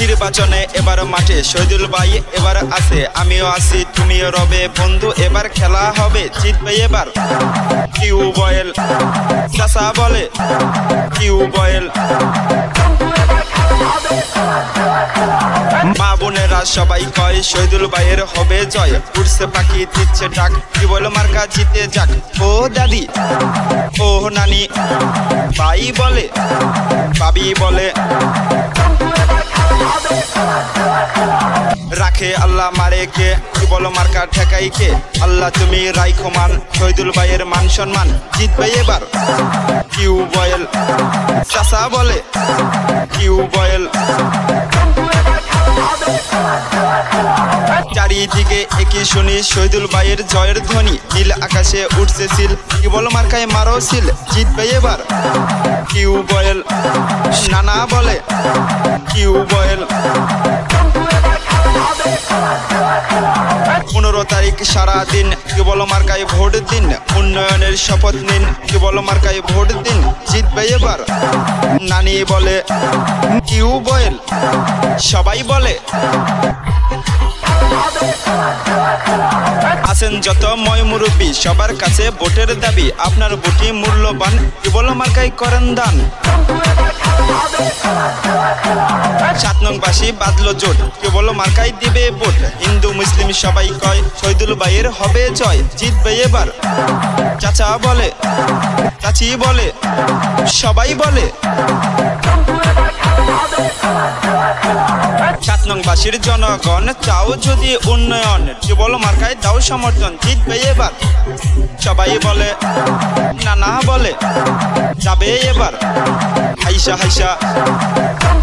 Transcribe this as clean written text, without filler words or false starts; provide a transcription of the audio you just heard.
নির্বাচনে এবার মাঠে শহীদুল ভাই এবার আছে, আমিও আছি তুমিও রবে বন্ধু, এবার খেলা হবে জিতবে এবার টিউবওয়েল। চাচা বলে টিউবওয়েল। মা বোনেরা সবাই কয় শহীদুল ভাইয়ের হবে জয়, উড়ছে পাখি দিচ্ছে ডাক, টিউবওয়েল মার্কা জিতে যাক। ও দাদি ও নানি, ভাই বলে ভাবি বলে, রাখে আল্লাহ মারে কে, টিউবওয়েল মার্কা ঠেকাই কে, আল্লাহ তুমি রাইখো মান, শহীদুল ভাইয়ের মান সম্মান জিতবে এবার টিউবওয়েল। চাচা বলে টিউবওয়েল। চারিদিকে একই শুনি শহীদুল ভাইয়ের জয়ের ধ্বনি, নীল আকাশে উঠছে সিল, টিউবওয়েল মার্কায় মারো সিল জিতবে এবার টিউবওয়েল। নানা বলে টিউবওয়েল। 15 তারিখ সারাদিন টিউবওয়েল মার্কায় ভোট দিন, উন্নয়নের শপথ নিন, টিউবওয়েল মার্কায় ভোট দিন জিতবে এবার। নানি বলে টিউবওয়েল, সবাই বলে। আছেন যত ময় মুরব্বী সবার কাছে ভোটের দাবি, আপনার ভোটই মূল্যবান, টিউবওয়েল মার্কায় করেন দান। 7 নং বাসী বাদলো জোট, টিউবওয়েল মার্কায় দিবে ভোট, হিন্দু মুসলিম সবাই কয় শহীদুল ভাইয়ের হবে জয় জিতবে এবার। চাচা বলে চাচি বলে, সবাই বলে। 7 নং বাসীর জনগণ চাও যদি উন্নয়ন, টিউবওয়েল মার্কায় দাও সমর্থন জিতবে এবার। সবাই বলে নানা বলে যাবে এবার হাইসা হাইসা।